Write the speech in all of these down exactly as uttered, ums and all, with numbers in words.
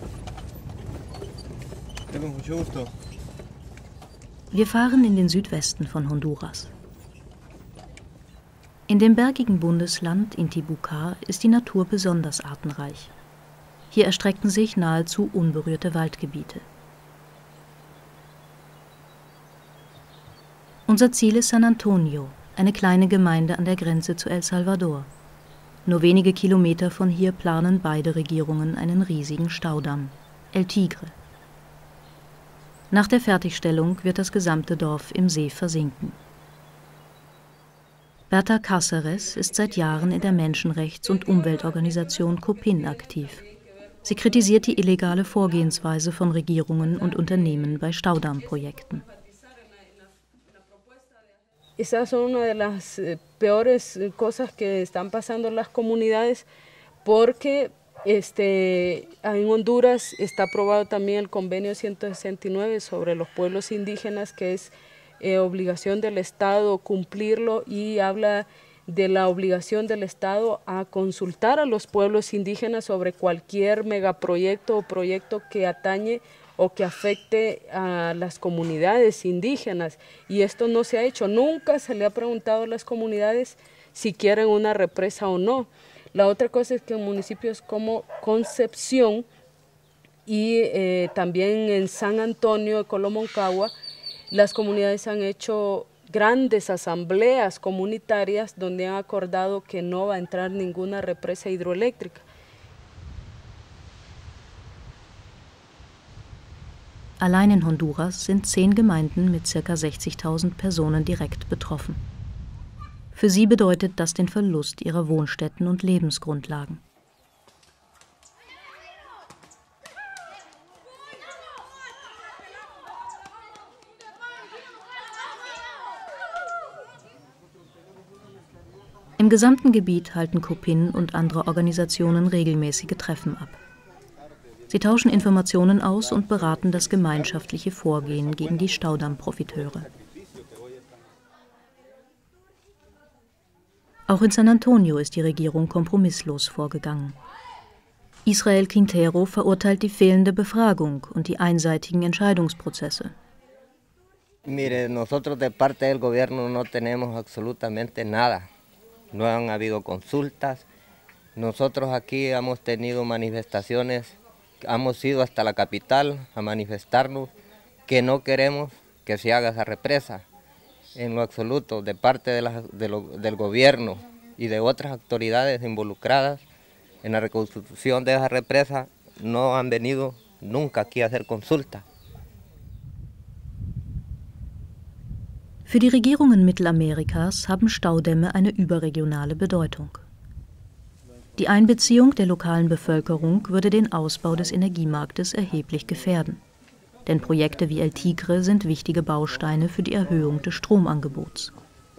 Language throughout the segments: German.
Wir fahren in den Südwesten von Honduras. In dem bergigen Bundesland Intibucá ist die Natur besonders artenreich. Hier erstreckten sich nahezu unberührte Waldgebiete. Unser Ziel ist San Antonio, eine kleine Gemeinde an der Grenze zu El Salvador. Nur wenige Kilometer von hier planen beide Regierungen einen riesigen Staudamm, El Tigre. Nach der Fertigstellung wird das gesamte Dorf im See versinken. Berta Cáceres ist seit Jahren in der Menschenrechts- und Umweltorganisation COPIN aktiv. Sie kritisiert die illegale Vorgehensweise von Regierungen und Unternehmen bei Staudammprojekten. Esas son una de las peores cosas que están pasando en las comunidades porque este, en Honduras está aprobado también el convenio ciento sesenta y nueve sobre los pueblos indígenas, que es eh, obligación del Estado cumplirlo, y habla de la obligación del Estado a consultar a los pueblos indígenas sobre cualquier megaproyecto o proyecto que atañe o que afecte a las comunidades indígenas, y esto no se ha hecho. Nunca se le ha preguntado a las comunidades si quieren una represa o no. La otra cosa es que en municipios como Concepción y eh, también en San Antonio de Colomoncagua, las comunidades han hecho grandes asambleas comunitarias donde han acordado que no va a entrar ninguna represa hidroeléctrica. Allein in Honduras sind zehn Gemeinden mit ca. sechzigtausend Personen direkt betroffen. Für sie bedeutet das den Verlust ihrer Wohnstätten und Lebensgrundlagen. Im gesamten Gebiet halten COPIN und andere Organisationen regelmäßige Treffen ab. Sie tauschen Informationen aus und beraten das gemeinschaftliche Vorgehen gegen die Staudammprofiteure. Auch in San Antonio ist die Regierung kompromisslos vorgegangen. Israel Quintero verurteilt die fehlende Befragung und die einseitigen Entscheidungsprozesse. Mire, nosotros de parte del gobierno no tenemos absolutamente nada. No han habido consultas. Nosotros aquí hemos tenido manifestaciones, hemos ido hasta la capital a manifestarnos que no queremos que se haga esa represa. En lo absoluto, de parte de la, de lo, del gobierno y de otras autoridades involucradas en la reconstrucción de esa represa, no han venido nunca aquí a hacer consulta. Für die Regierungen Mittelamerikas haben Staudämme eine überregionale Bedeutung. Die Einbeziehung der lokalen Bevölkerung würde den Ausbau des Energiemarktes erheblich gefährden. Denn Projekte wie El Tigre sind wichtige Bausteine für die Erhöhung des Stromangebots.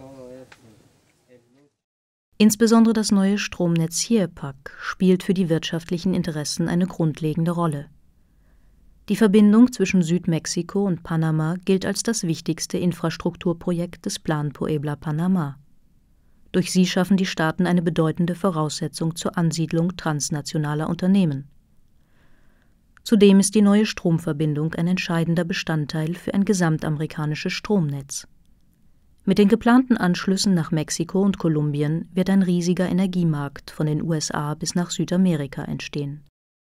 Insbesondere das neue Stromnetz Cierpac spielt für die wirtschaftlichen Interessen eine grundlegende Rolle. Die Verbindung zwischen Südmexiko und Panama gilt als das wichtigste Infrastrukturprojekt des Plan Puebla-Panamá. Durch sie schaffen die Staaten eine bedeutende Voraussetzung zur Ansiedlung transnationaler Unternehmen. Zudem ist die neue Stromverbindung ein entscheidender Bestandteil für ein gesamtamerikanisches Stromnetz. Mit den geplanten Anschlüssen nach Mexiko und Kolumbien wird ein riesiger Energiemarkt von den U S A bis nach Südamerika entstehen.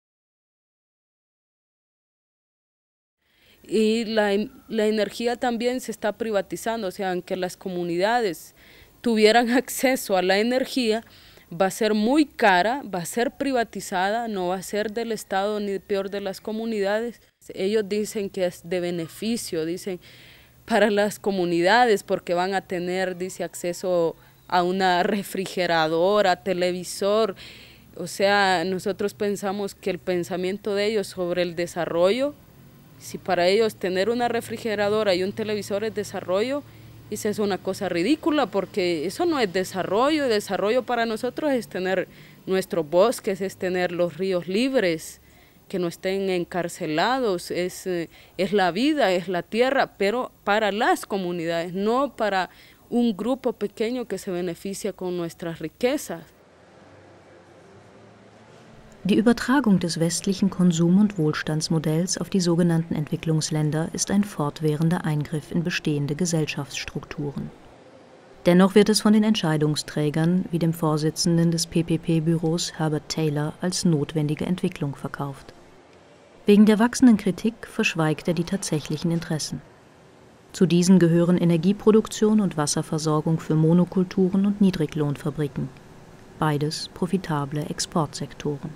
Y la, la energía también se está privatizando, o sea, aunque las comunidades tuvieran acceso a la energía, va a ser muy cara, va a ser privatizada, no va a ser del Estado ni peor de las comunidades. Ellos dicen que es de beneficio, dicen para las comunidades porque van a tener, dice, acceso a una refrigeradora, televisor. O sea, nosotros pensamos que el pensamiento de ellos sobre el desarrollo, si para ellos tener una refrigeradora y un televisor es desarrollo, esa es una cosa ridícula porque eso no es desarrollo. Desarrollo para nosotros es tener nuestros bosques, es tener los ríos libres, que no estén encarcelados, es, es la vida, es la tierra, pero para las comunidades, no para un grupo pequeño que se beneficia con nuestras riquezas. Die Übertragung des westlichen Konsum- und Wohlstandsmodells auf die sogenannten Entwicklungsländer ist ein fortwährender Eingriff in bestehende Gesellschaftsstrukturen. Dennoch wird es von den Entscheidungsträgern, wie dem Vorsitzenden des P P P-Büros Herbert Taylor, als notwendige Entwicklung verkauft. Wegen der wachsenden Kritik verschweigt er die tatsächlichen Interessen. Zu diesen gehören Energieproduktion und Wasserversorgung für Monokulturen und Niedriglohnfabriken. Beides profitable Exportsektoren.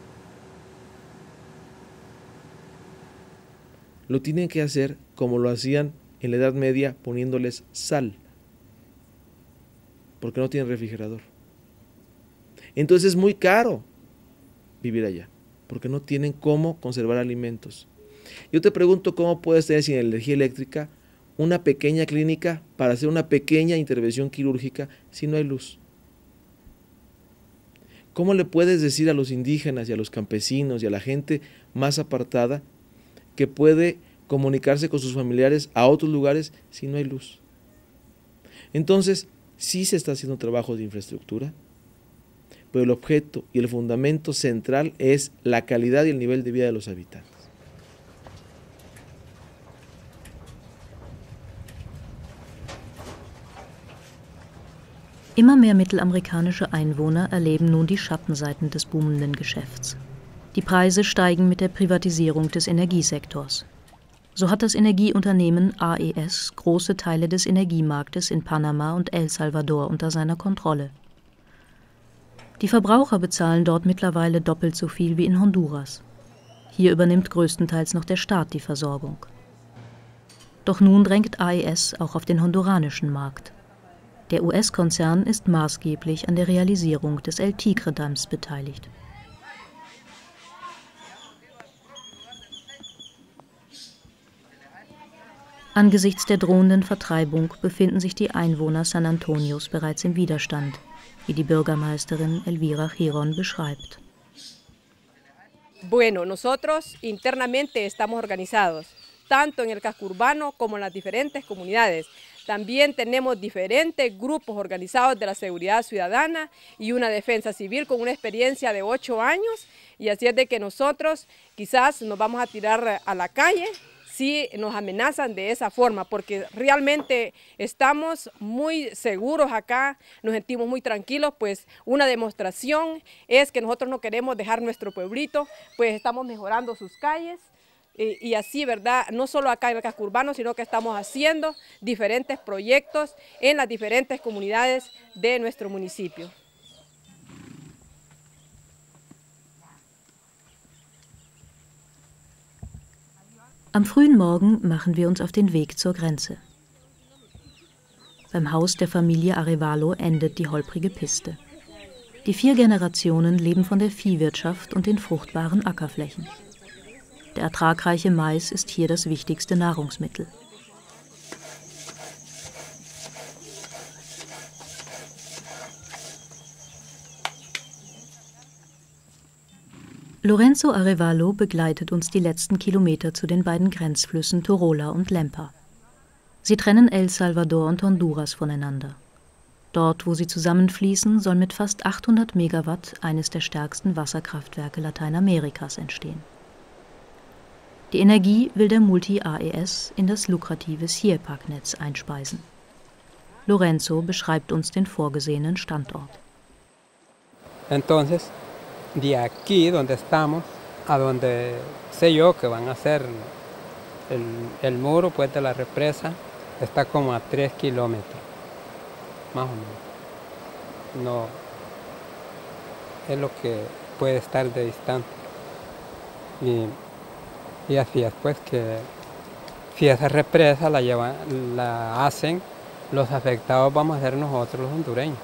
Lo tienen que hacer como lo hacían en la Edad Media, poniéndoles sal, porque no tienen refrigerador. Entonces es muy caro vivir allá, porque no tienen cómo conservar alimentos. Yo te pregunto, ¿cómo puedes tener sin energía eléctrica una pequeña clínica para hacer una pequeña intervención quirúrgica si no hay luz? ¿Cómo le puedes decir a los indígenas y a los campesinos y a la gente más apartada que puede comunicarse con sus familiares a otros lugares si no hay luz? Entonces, sí se está haciendo trabajo de infraestructura, pero el objeto y el fundamento central es la calidad y el nivel de vida de los habitantes. Immer mehr mittelamerikanische Einwohner erleben nun die Schattenseiten des boomenden Geschäfts. Die Preise steigen mit der Privatisierung des Energiesektors. So hat das Energieunternehmen A E S große Teile des Energiemarktes in Panama und El Salvador unter seiner Kontrolle. Die Verbraucher bezahlen dort mittlerweile doppelt so viel wie in Honduras. Hier übernimmt größtenteils noch der Staat die Versorgung. Doch nun drängt A E S auch auf den honduranischen Markt. Der U S-Konzern ist maßgeblich an der Realisierung des El Tigre-Damms beteiligt. Angesichts der drohenden Vertreibung befinden sich die Einwohner San Antonios bereits im Widerstand, wie die Bürgermeisterin Elvira Giron beschreibt. Bueno, nosotros internamente estamos organizados, tanto en el casco urbano como en las diferentes comunidades. También tenemos diferentes grupos organizados de la seguridad ciudadana y una defensa civil con una experiencia de ocho años. Y así es de que nosotros quizás nos vamos a tirar a la calle si nos amenazan de esa forma, porque realmente estamos muy seguros acá, nos sentimos muy tranquilos, pues una demostración es que nosotros no queremos dejar nuestro pueblito, pues estamos mejorando sus calles. Y, y así, ¿verdad? No solo acá en el casco urbano, sino que estamos haciendo diferentes proyectos en las diferentes comunidades de nuestro municipio. Am frühen Morgen machen wir uns auf den Weg zur Grenze. Beim Haus der Familie Arevalo endet die holprige Piste. Die vier Generationen leben von der Viehwirtschaft und den fruchtbaren Ackerflächen. Der ertragreiche Mais ist hier das wichtigste Nahrungsmittel. Lorenzo Arevalo begleitet uns die letzten Kilometer zu den beiden Grenzflüssen Torola und Lempa. Sie trennen El Salvador und Honduras voneinander. Dort, wo sie zusammenfließen, soll mit fast achthundert Megawatt eines der stärksten Wasserkraftwerke Lateinamerikas entstehen. Die Energie will der Multi-A E S in das lukrative Sierpac-Netz einspeisen. Lorenzo beschreibt uns den vorgesehenen Standort. Entonces, de aquí donde estamos, a donde sé yo que van a hacer el, el muro pues, de la represa, está como a tres kilómetros, más o menos. No, es lo que puede estar de distancia. Y, Y así es pues que si esa represa la, llevan, la hacen, los afectados vamos a ser nosotros los hondureños.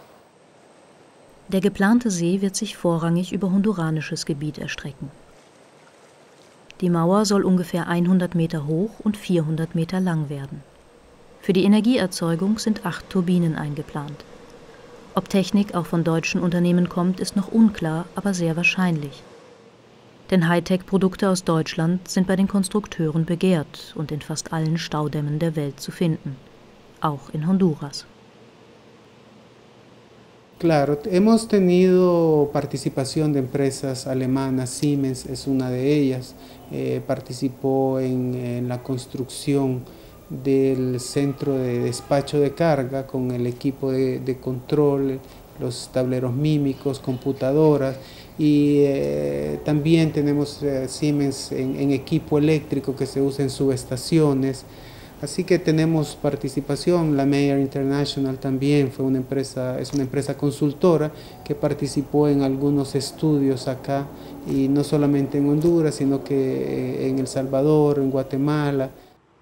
Der geplante See wird sich vorrangig über honduranisches Gebiet erstrecken. Die Mauer soll ungefähr hundert Meter hoch und vierhundert Meter lang werden. Für die Energieerzeugung sind acht Turbinen eingeplant. Ob Technik auch von deutschen Unternehmen kommt, ist noch unklar, aber sehr wahrscheinlich. Denn Hightech-Produkte aus Deutschland sind bei den Konstrukteuren begehrt und in fast allen Staudämmen der Welt zu finden, auch in Honduras. Claro, hemos tenido participación de empresas alemanas, Siemens es una de ellas, eh, participó en, en la construcción del centro de despacho de carga con el equipo de, de control, los tableros mímicos, computadoras, y eh, también tenemos eh, Siemens en, en equipo eléctrico que se usa en subestaciones. Así que tenemos participación. La Mayer International también fue una empresa, es una empresa consultora que participó en algunos estudios acá, y no solamente en Honduras, sino que en El Salvador, en Guatemala.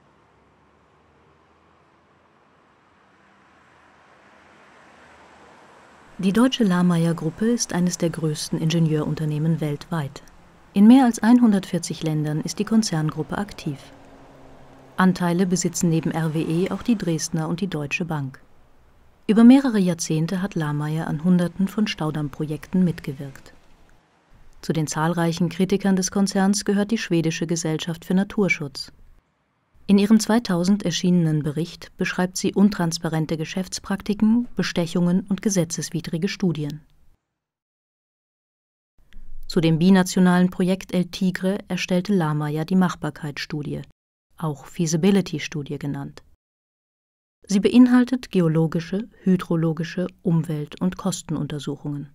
Die Deutsche Lohmeier-Gruppe ist eines der größten Ingenieurunternehmen weltweit. In mehr als hundertvierzig Ländern ist die Konzerngruppe aktiv. Anteile besitzen neben R W E auch die Dresdner und die Deutsche Bank. Über mehrere Jahrzehnte hat Lohmeier an Hunderten von Staudammprojekten mitgewirkt. Zu den zahlreichen Kritikern des Konzerns gehört die Schwedische Gesellschaft für Naturschutz. In ihrem zweitausend erschienenen Bericht beschreibt sie untransparente Geschäftspraktiken, Bestechungen und gesetzeswidrige Studien. Zu dem binationalen Projekt El Tigre erstellte Lohmeier die Machbarkeitsstudie, auch Feasibility-Studie genannt. Sie beinhaltet geologische, hydrologische, Umwelt- und Kostenuntersuchungen.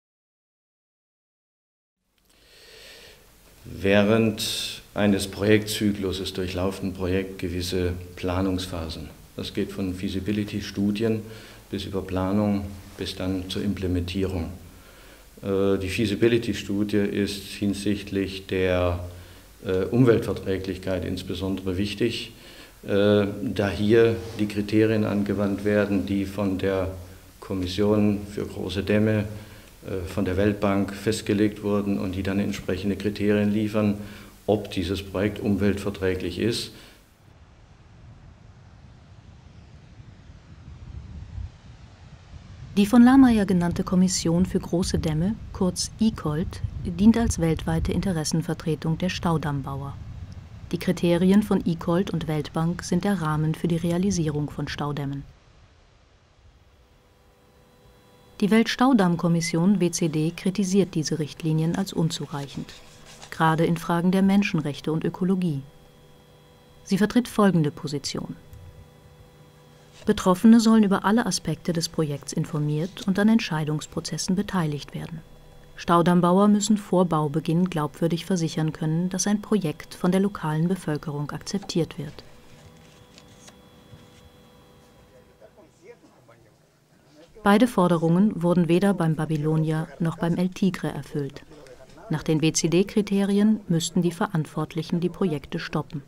Während eines Projektzykluses durchlaufen ein Projekt gewisse Planungsphasen. Das geht von Feasibility-Studien bis über Planung bis dann zur Implementierung. Die Feasibility-Studie ist hinsichtlich der Umweltverträglichkeit insbesondere wichtig, da hier die Kriterien angewandt werden, die von der Kommission für große Dämme, von der Weltbank festgelegt wurden und die dann entsprechende Kriterien liefern, ob dieses Projekt umweltverträglich ist. Die von Lohmeier genannte Kommission für große Dämme, kurz I C O L T, dient als weltweite Interessenvertretung der Staudammbauer. Die Kriterien von I C O L T und Weltbank sind der Rahmen für die Realisierung von Staudämmen. Die Weltstaudammkommission W C D kritisiert diese Richtlinien als unzureichend, gerade in Fragen der Menschenrechte und Ökologie. Sie vertritt folgende Position: Betroffene sollen über alle Aspekte des Projekts informiert und an Entscheidungsprozessen beteiligt werden. Staudammbauer müssen vor Baubeginn glaubwürdig versichern können, dass ein Projekt von der lokalen Bevölkerung akzeptiert wird. Beide Forderungen wurden weder beim Babylonia noch beim El Tigre erfüllt. Nach den W C D-Kriterien müssten die Verantwortlichen die Projekte stoppen.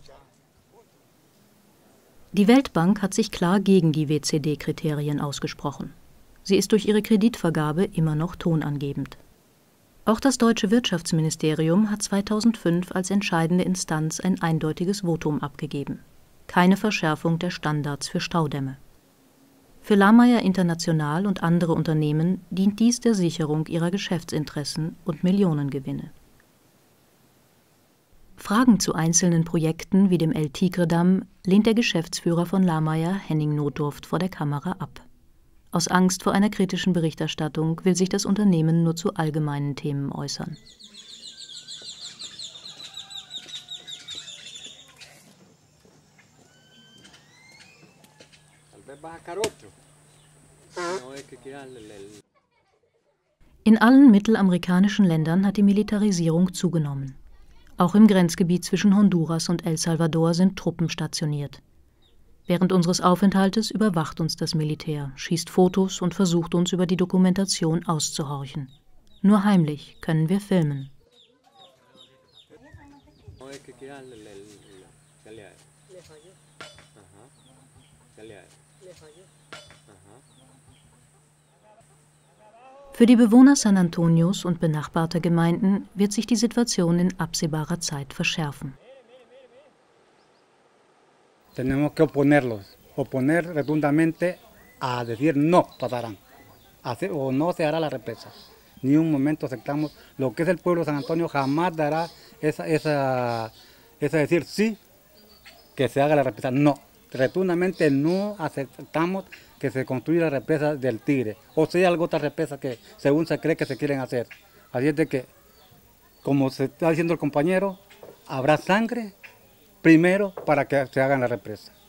Die Weltbank hat sich klar gegen die W C D-Kriterien ausgesprochen. Sie ist durch ihre Kreditvergabe immer noch tonangebend. Auch das deutsche Wirtschaftsministerium hat zweitausendfünf als entscheidende Instanz ein eindeutiges Votum abgegeben: keine Verschärfung der Standards für Staudämme. Für Lohmeier International und andere Unternehmen dient dies der Sicherung ihrer Geschäftsinteressen und Millionengewinne. Fragen zu einzelnen Projekten wie dem El Tigre-Damm lehnt der Geschäftsführer von Lohmeier, Henning Notdurft, vor der Kamera ab. Aus Angst vor einer kritischen Berichterstattung will sich das Unternehmen nur zu allgemeinen Themen äußern. In allen mittelamerikanischen Ländern hat die Militarisierung zugenommen. Auch im Grenzgebiet zwischen Honduras und El Salvador sind Truppen stationiert. Während unseres Aufenthaltes überwacht uns das Militär, schießt Fotos und versucht uns über die Dokumentation auszuhorchen. Nur heimlich können wir filmen. Für die Bewohner San Antonios und benachbarter Gemeinden wird sich die Situation in absehbarer Zeit verschärfen. Tenemos que oponerlos, oponer rotundamente a decir no pasarán, hacer, o no se hará la represa. Ni un momento aceptamos lo que es el pueblo de San Antonio, jamás dará esa, esa, esa decir sí, que se haga la represa, no. rotundamente no aceptamos que se construya la represa del Tigre, o sea, alguna otra represa que según se cree que se quieren hacer. Así es de que, como se está diciendo el compañero, habrá sangre primero para que se hagan la represa.